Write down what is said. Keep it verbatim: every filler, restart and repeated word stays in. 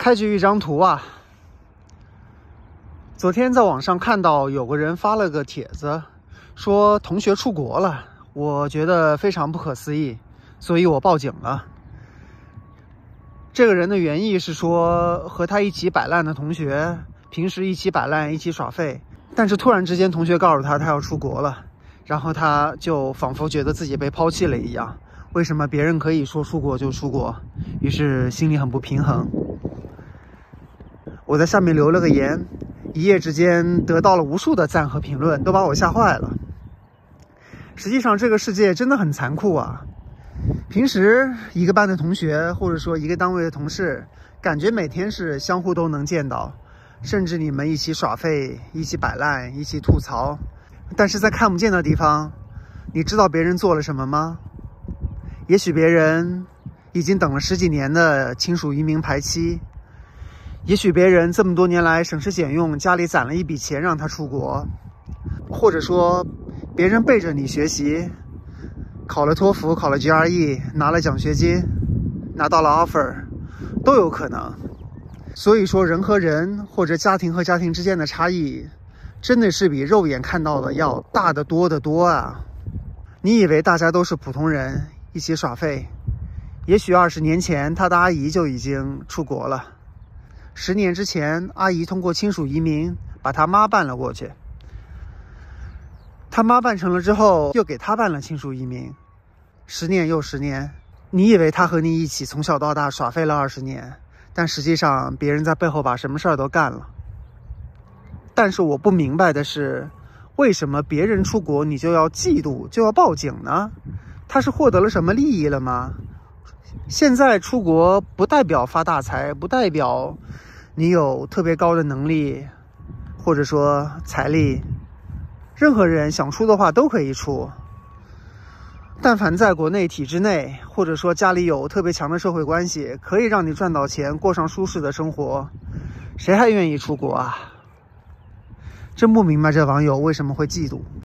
开局一张图啊，昨天在网上看到有个人发了个帖子，说同学出国了，我觉得非常不可思议，所以我报警了。这个人的原意是说，和他一起摆烂的同学，平时一起摆烂，一起耍废，但是突然之间同学告诉他他要出国了，然后他就仿佛觉得自己被抛弃了一样。为什么别人可以说出国就出国？于是心里很不平衡。我在下面留了个言，一夜之间得到了无数的赞和评论，都把我吓坏了。实际上这个世界真的很残酷啊。平时一个班的同学，或者说一个单位的同事，感觉每天是相互都能见到，甚至你们一起耍废，一起摆烂，一起吐槽。但是在看不见的地方，你知道别人做了什么吗？也许别人已经等了十几年的亲属移民排期，也许别人这么多年来省吃俭用，家里攒了一笔钱让他出国，或者说别人背着你学习，考了托福，考了 G R E， 拿了奖学金，拿到了 offer， 都有可能。所以说人和人或者家庭和家庭之间的差异，真的是比肉眼看到的要大得多得多啊。你以为大家都是普通人，一起耍废，也许二十年前他的阿姨就已经出国了，十年之前阿姨通过亲属移民把他妈办了过去，他妈办成了之后又给他办了亲属移民，十年又十年。你以为他和你一起从小到大耍废了二十年，但实际上别人在背后把什么事儿都干了。但是我不明白的是，为什么别人出国你就要嫉妒，就要报警呢？他是获得了什么利益了吗？现在出国不代表发大财，不代表你有特别高的能力，或者说财力，任何人想出的话都可以出。但凡在国内体制内，或者说家里有特别强的社会关系，可以让你赚到钱，过上舒适的生活，谁还愿意出国啊？真不明白这网友为什么会嫉妒。